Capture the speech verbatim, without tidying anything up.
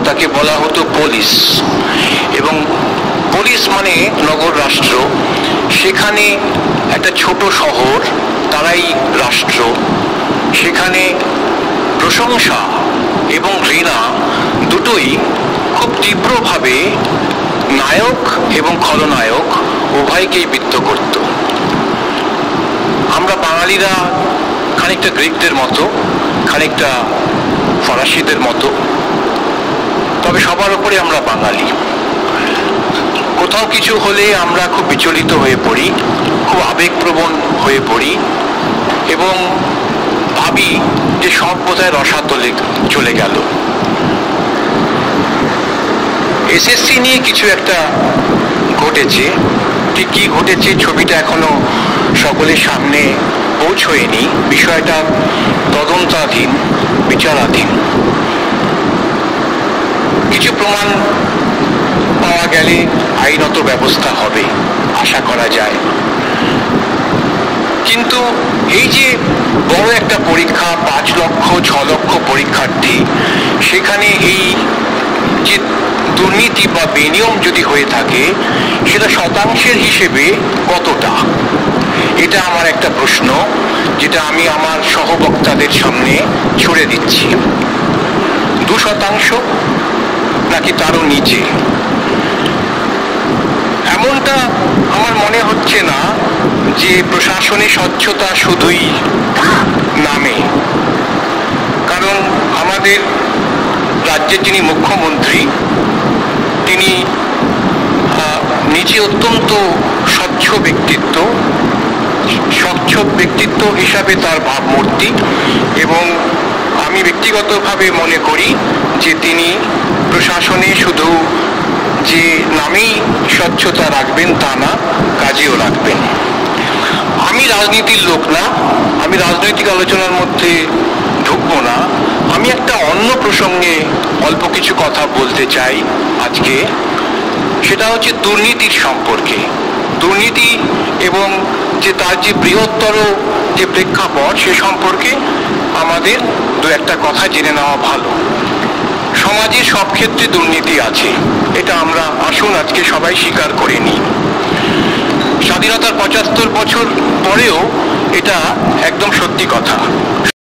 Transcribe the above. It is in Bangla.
তাকে বলা হতো পুলিশ। এবং পুলিশ মানে নগর রাষ্ট্র, সেখানে একটা ছোট শহর, তারাই রাষ্ট্র, সেখানে প্রশংসা এবং ঘৃণা দুটোই খুব তীব্রভাবে নায়ক এবং খলনায়ক উভয়কেই বিদ্ধ করত। আমরা বাঙালিরা খানিকটা গ্রিকদের মতো, খানিকটা ফরাসিদের মতো, তবে সবার উপরে আমরা বাঙালি। কোথাও কিছু হলে আমরা খুব বিচলিত হয়ে পড়ি, খুব আবেগপ্রবণ হয়ে পড়ি এবং ভাবি যে সব বোধহয় রসাতলে চলে গেল। এসএসসি নিয়ে কিছু একটা ঘটেছে, ঠিক কি ঘটেছে ছবিটা এখনো সকলের সামনে পৌঁছয়নি, বিষয়টা তদন্তাধীন, বিচারাধীন। কিছু প্রমাণ পাওয়া গেলে আইনত ব্যবস্থা হবে আশা করা যায়। কিন্তু এই যে বড় একটা পরীক্ষা, পাঁচ লক্ষ ছ লক্ষ পরীক্ষার্থী, সেখানে এই যে দুর্নীতি বা বেনিয়ম যদি হয়ে থাকে, সেটা শতাংশের হিসেবে কতটা, এটা আমার একটা প্রশ্ন, যেটা আমি আমার সহবক্তাদের সামনে ছুড়ে দিচ্ছি। দু শতাংশ নাকি তারও নিচে? এমনটা আমার মনে হচ্ছে না যে প্রশাসনে স্বচ্ছতা শুধুই নামে। কারণ আমাদের রাজ্যের যিনি মুখ্যমন্ত্রী, তিনি নিজে অত্যন্ত স্বচ্ছ ব্যক্তিত্ব, স্বচ্ছ ব্যক্তিত্ব হিসাবে তার ভাবমূর্তি, এবং আমি ব্যক্তিগতভাবে মনে করি যে তিনি প্রশাসনে শুধু যে নামেই স্বচ্ছতা রাখবেন তা না, কাজেও রাখবেন। আমি রাজনীতির লোক না, আমি রাজনৈতিক আলোচনার মধ্যে ঢুকবো না। আমি একটা অন্য প্রসঙ্গে অল্প কিছু কথা বলতে চাই আজকে, সেটা হচ্ছে দুর্নীতির সম্পর্কে। দুর্নীতি এবং যে তার যে বৃহত্তর যে প্রেক্ষাপট, সে সম্পর্কে আমাদের দু একটা কথা জেনে নেওয়া ভালো। সমাজে সব ক্ষেত্রে দুর্নীতি আছে, এটা আমরা আসুন আজকে সবাই স্বীকার করে নিই। স্বাধীনতার পঁচাত্তর বছর পরেও এটা একদম সত্যি কথা।